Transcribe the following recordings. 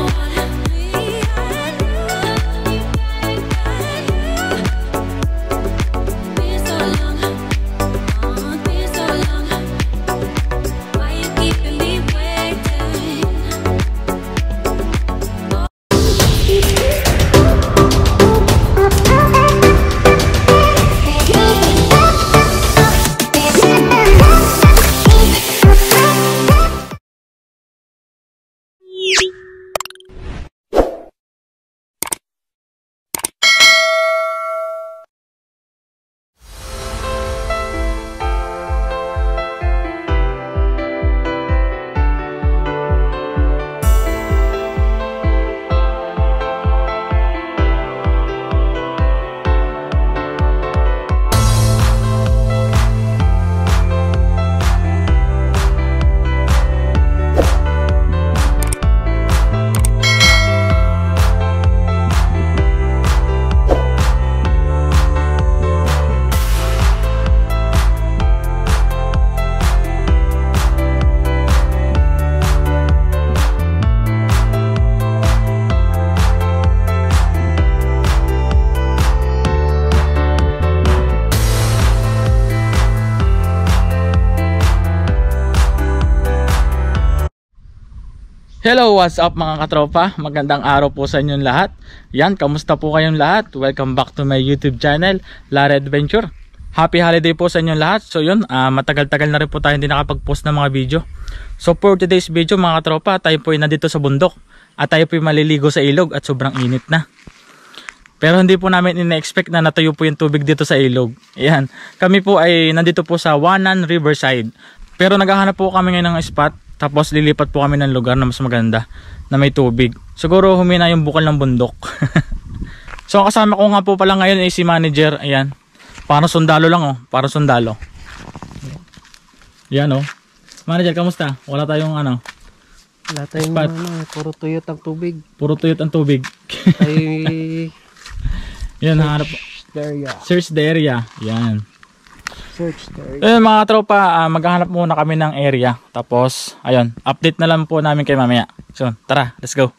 Hello, what's up mga katropa? Magandang araw po sa inyong lahat. Yan, kamusta po kayong lahat? Welcome back to my YouTube channel, Larry Adventure. Happy holiday po sa inyong lahat. So yun, matagal-tagal na rin po tayo hindi nakapag-post ng mga video. So for today's video mga katropa, tayo po ay nandito sa bundok at tayo po ay maliligo sa ilog at sobrang init na. Pero hindi po namin ina-expect na natuyo po yung tubig dito sa ilog. Yan, kami po ay nandito po sa Wanan Riverside. Pero naghahanap po kami ngayon ng spot. Tapos lilipat po kami ng lugar na mas maganda na may tubig. Siguro humina yung bukal ng bundok. So kasama ko nga po pala ngayon ay si manager. Ayan. Parang sundalo lang oh. Parang sundalo. Yan oh. Manager, kamusta? Wala tayong ano? Wala tayong spot. Puro tuyot ang tubig. Puro tuyot ang tubig. Ay, yan, hanap. Search the area. Yan. Mga tropa, maghahanap muna kami ng area. Tapos, ayun, update na lang po namin kay mamaya. So, tara, let's go.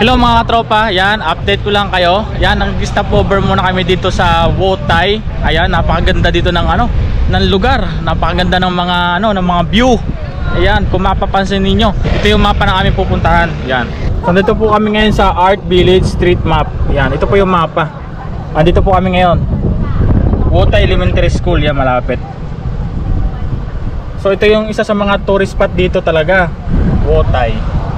Hello mga katropa, yan, update ko lang kayo. Yan, nag-stop over muna kami dito sa Wotai. Ayan, napakaganda dito ng ng lugar. Napakaganda ng mga ng mga view. Ayan, kung mapapansin niyo, ito yung mapa na aming pupuntahan. Yan. So dito po kami ngayon sa Art Village Street Map. Yan, ito po yung mapa. Dito po kami ngayon. Wotai Elementary School, yan malapit. So ito yung isa sa mga tourist spot dito talaga, Wotai.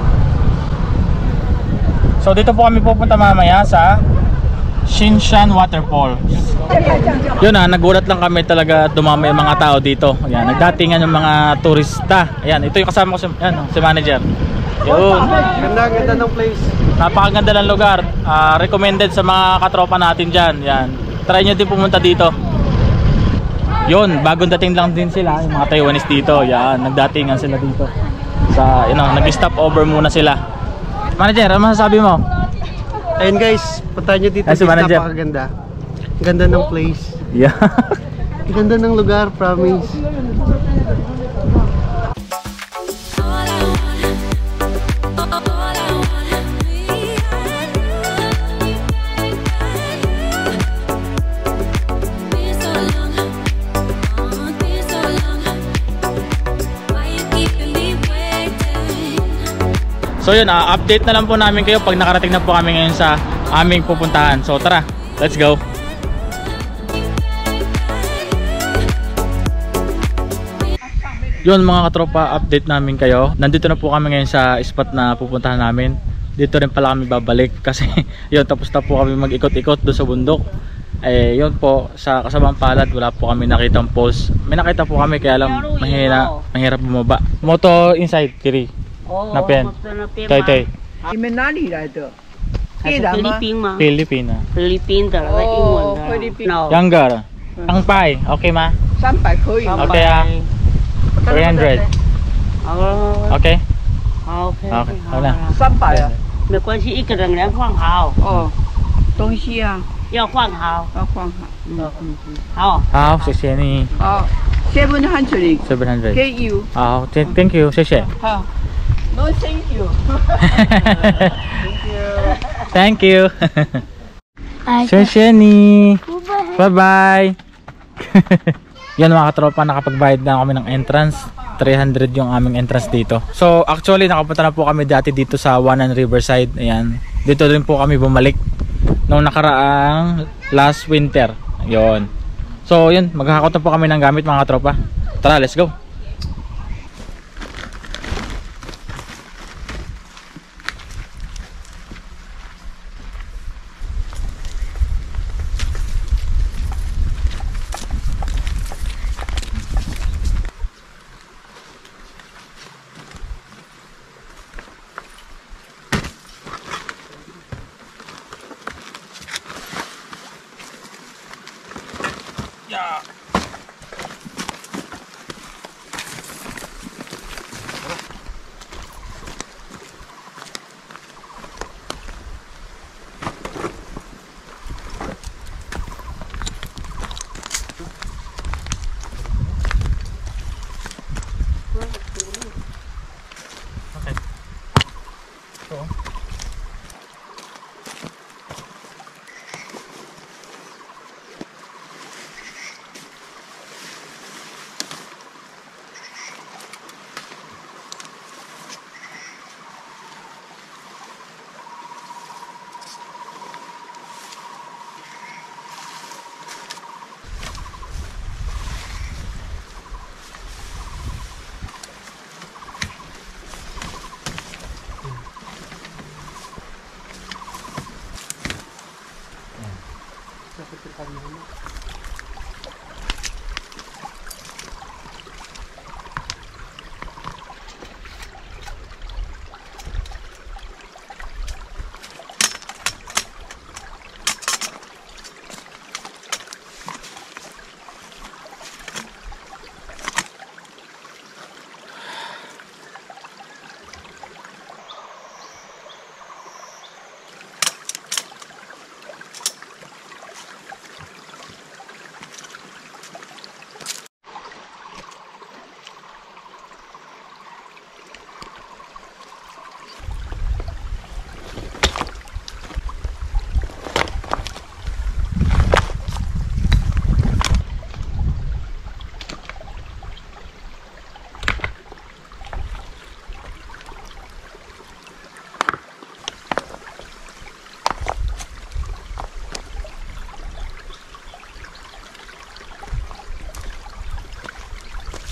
So dito po kami pupunta mamaya sa Shinshan Waterfall. Yun nagulat lang kami talaga dumami yung mga tao dito. Ayan, nagdatingan yung mga turista. Ayan, ito yung kasama ko si manager. Yun. Ganda ng place. Napakaganda ng lugar. Recommended sa mga katropa natin dyan. Yan. Try nyo din pumunta dito. Yun, bagong dating lang din sila, yung mga Taiwanese dito. Yan, nagdatingan sila dito. Sa, nag-stop over muna sila. Manager, ano masasabi mo? Ayun guys, puntahan nyo dito. Si manager. Napakaganda. Ganda ng place. Yeah. Ganda ng lugar, promise. So yun, update na lang po namin kayo pag nakarating na po kami ngayon sa aming pupuntahan. So tara, let's go. Yun mga katropa, update namin kayo. Nandito na po kami ngayon sa spot na pupuntahan namin. Dito rin pala kami babalik kasi yun, tapos na po kami mag-ikot-ikot doon sa bundok. Eh yun po, sa kasamang palad wala po kami nakitang post. May nakita po kami kaya lang mahirap bumaba. Moto inside, Kiri. 那边，对对， 你们哪里来的？ 还是菲律宾吗？ 菲律宾啊， 菲律宾的那个英文的。 菲律宾。 Younger，ang pai, okay 吗 300可以吗？ ？Okay 啊，300。OK。 好 OK。 好，好了。 300啊。 没关系，一个人来换好。 哦，东西啊要换好。 要换好。 好。 好，谢谢你。 好，700。 700。 给 you。 好，Thank you，谢谢。 好。No thank you。 Thank you。谢谢你。Bye bye。Yan mga katropa, nakapagbayad na kami ng entrance. 300 yung aming entrance dito. So actually nakapunta na po kami dati dito sa Wanan Riverside. Ayan. Dito din po kami bumalik nung nakaraang last winter. Yon. So yun, maghahakot na po kami ng gamit mga katropa. Tara, let's go.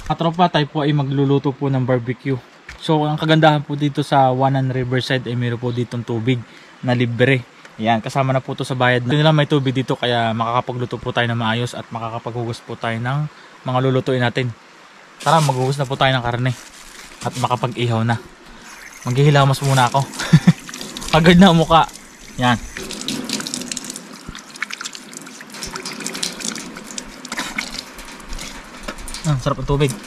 Katropa, tayo po ay magluluto po ng barbecue. So ang kagandahan po dito sa Wanan Riverside ay meron po ditong tubig na libre. Yan, kasama na po to sa bayad. Hindi nila may tubig dito kaya makakapagluto po tayo ng maayos at makakapaghugas po tayo ng mga lulutuin natin. Tara, maghugas na po tayo ng karne at makapag-ihaw na. Maghihilamas muna ako. Agad na ang mukha. Yan. Sarap ang tubig.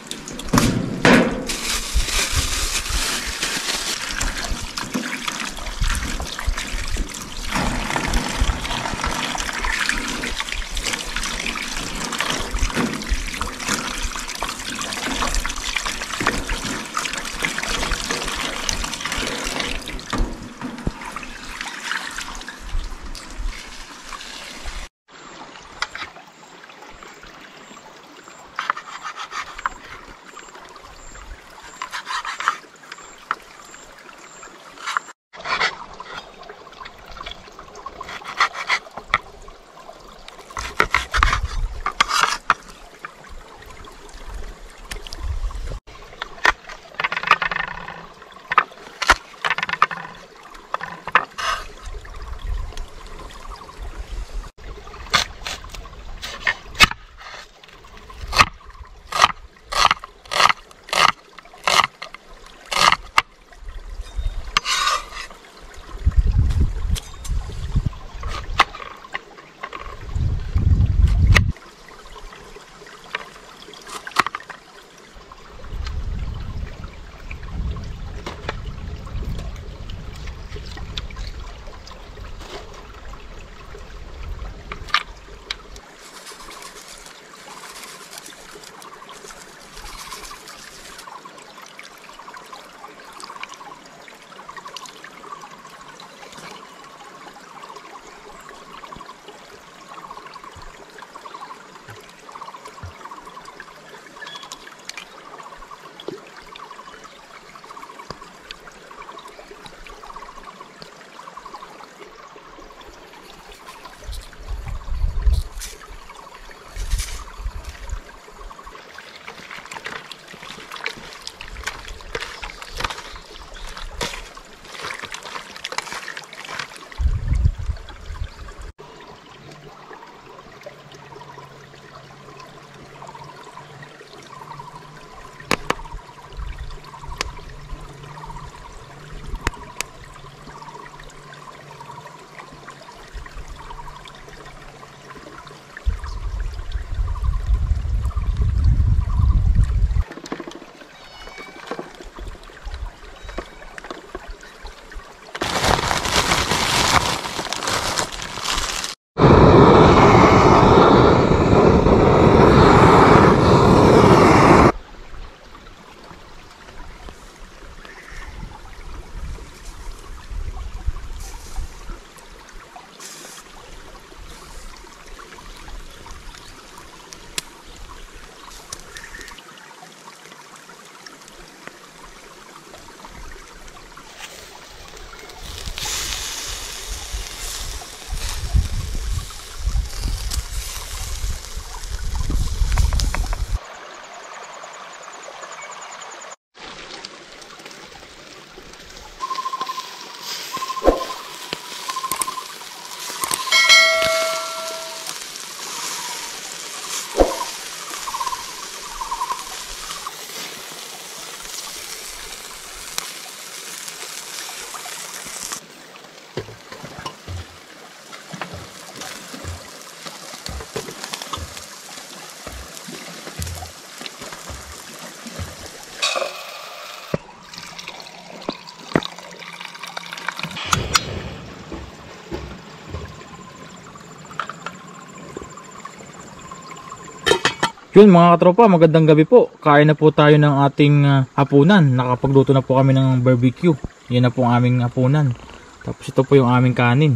Yun mga katropa, magandang gabi po. Kain na po tayo ng ating hapunan. Nakapagluto na po kami ng barbecue. Yan na po ang aming hapunan. Tapos ito po yung aming kanin.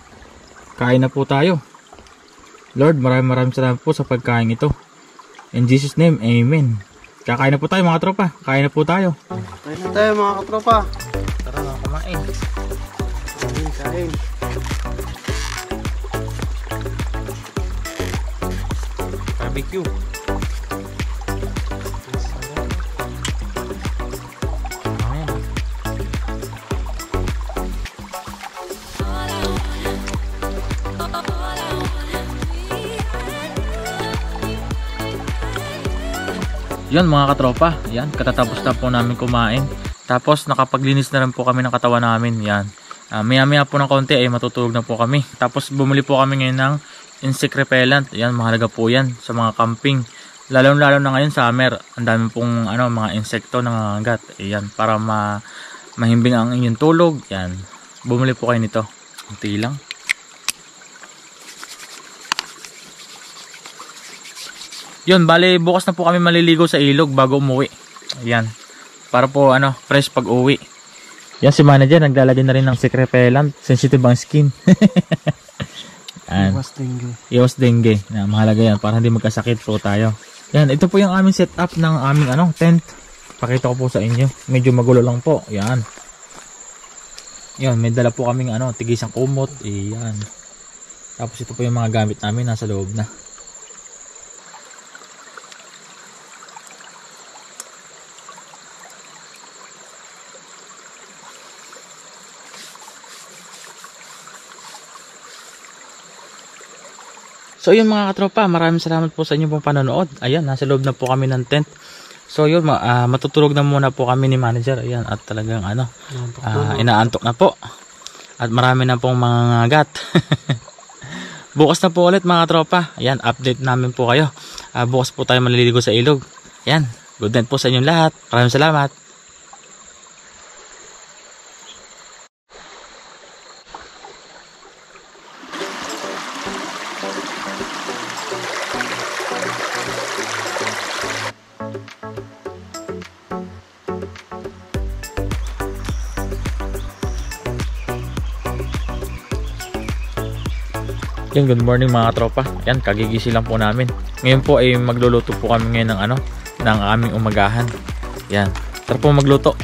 Kain na po tayo. Lord, maraming salamat po sa pagkain ito. In Jesus name, Amen. Kakain na po tayo mga katropa. Kain na po tayo. Kain na tayo mga katropa. Tara na kumain. Kain. Barbecue. Yun mga katropa, yan, katatapos na po namin kumain. Tapos nakapaglinis na rin po kami ng katawan namin. Yan. Maya maya po ng konti ay matutulog na po kami. Tapos bumili po kami ngayon ng insect repellent. Yan, mahalaga po yan sa mga camping. Lalo na ngayon summer, ang dami pong mga insekto nangangagat. Yan, para mahimbing ang inyong tulog. Yan. Bumili po kayo nito. Unti lang. Yun, bali bukas na po kami maliligo sa ilog bago umuwi. Yan. Para po fresh pag uwi. Yan si manager, naglalagay na rin ng insect repellent. Sensitive ang skin. Iwas dengue. Iwas dengue. Mahalaga yan para hindi magkasakit po tayo. Yan, ito po yung aming setup ng aming tent. Pakita ko po sa inyo. Medyo magulo lang po. Yan. Yan, may dala po kaming tigisang kumot. Yan. Tapos ito po yung mga gamit namin nasa loob na. So yun mga katropa, maraming salamat po sa inyong pong panonood. Ayan, nasa loob na po kami ng tent. So yun, matutulog na muna po kami ni manager. Ayan, at talagang inaantok na po. At marami na pong mga ngagat. Bukas na po ulit mga katropa. Ayan, update namin po kayo. Bukas po tayo maliligo sa ilog. Ayan, good night po sa inyong lahat. Maraming salamat. Yan, good morning mga tropa. Yan, kagigising lang po namin. Ngayon po ay magluluto po kami ngayon ng aming umagahan. Yan, tara po magluto.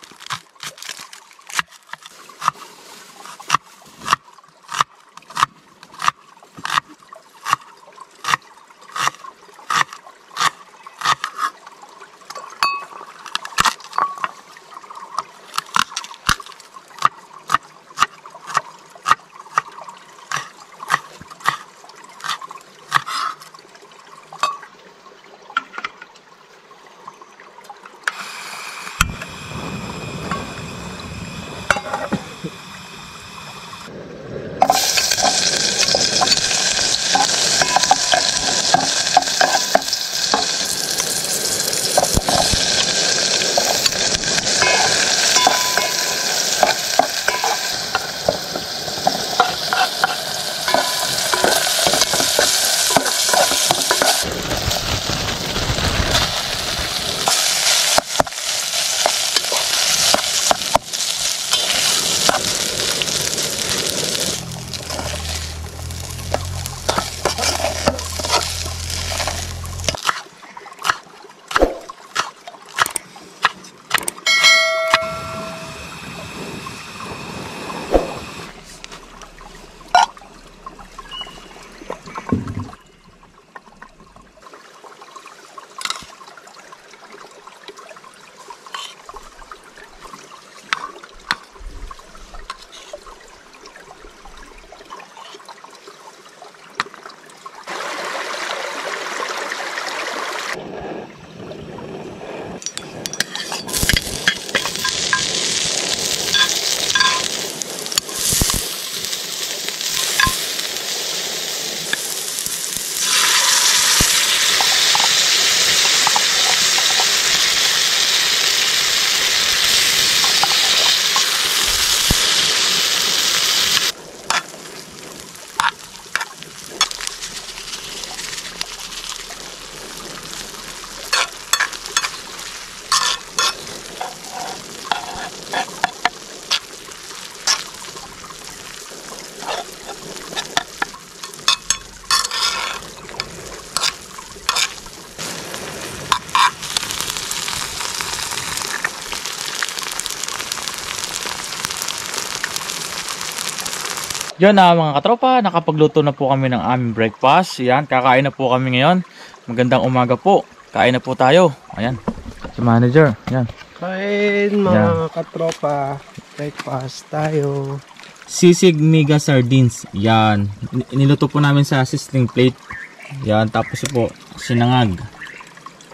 Yun na mga katropa, nakapagluto na po kami ng aming breakfast. Yan, kakain na po kami ngayon. Magandang umaga po. Kain na po tayo. Ayan, si manager. Yan. Kain mga katropa. Breakfast tayo. Sisig mega sardines. Yan. Niluto po namin sa sizzling plate. Yan, tapos po sinangag.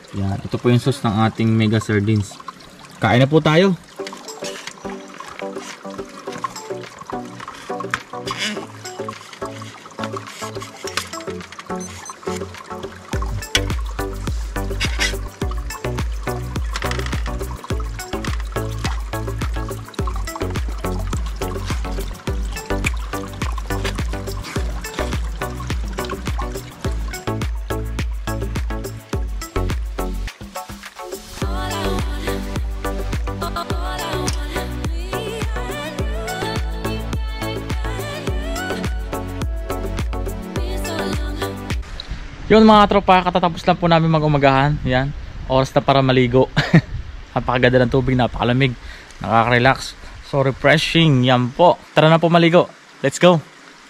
Yan, ito po yung sauce ng ating mega sardines. Kain na po tayo. Yun mga tropa, katatapos lang po namin mag-umagahan. Yan, oras na para maligo. Napakaganda ng tubig, napakalamig, nakaka-relax, so refreshing. Yan po, tara na po maligo, let's go.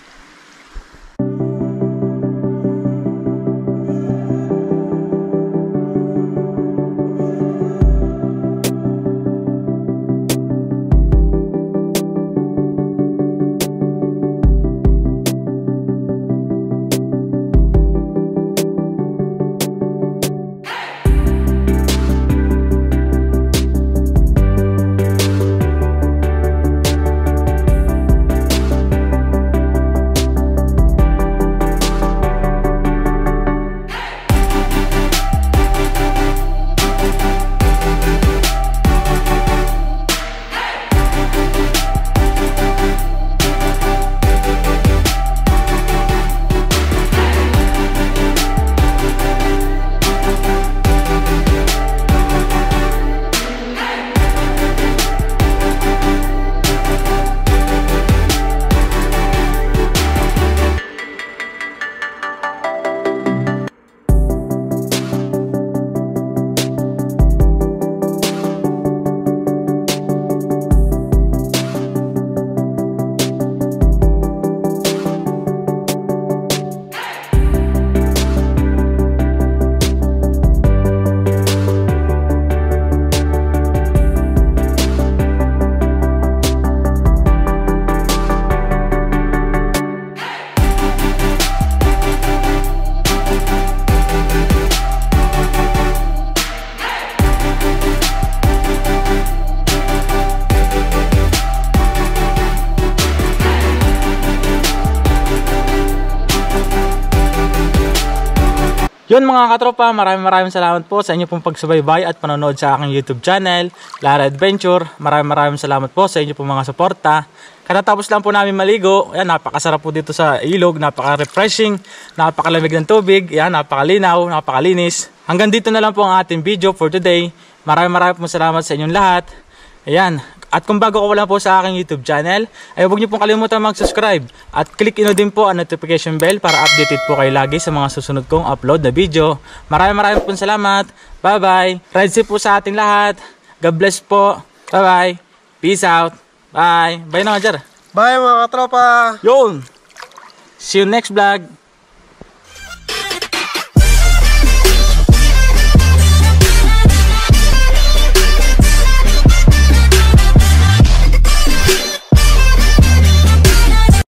Yun mga katropa, maraming salamat po sa inyo pong pagsubaybay at panonood sa aking YouTube channel, Lara Adventure. Maraming salamat po sa inyo pong mga suporta. Katatapos lang po namin maligo. Ayan, napakasarap po dito sa ilog, napaka-refreshing, napakalamig ng tubig, ayan, napakalinaw, napakalinis. Hanggang dito na lang po ang ating video for today. Maraming po salamat sa inyong lahat. Ayan. At kung bago ko lang po sa aking YouTube channel, ay huwag niyo pong kalimutan mag-subscribe at click ino din po ang notification bell para updated po kayo lagi sa mga susunod kong upload na video. Maraming po salamat. Bye-bye. Ride safe po sa ating lahat. God bless po. Bye-bye. Peace out. Bye. Bye na, Jar. Bye mga katropa. Yun. See you next vlog.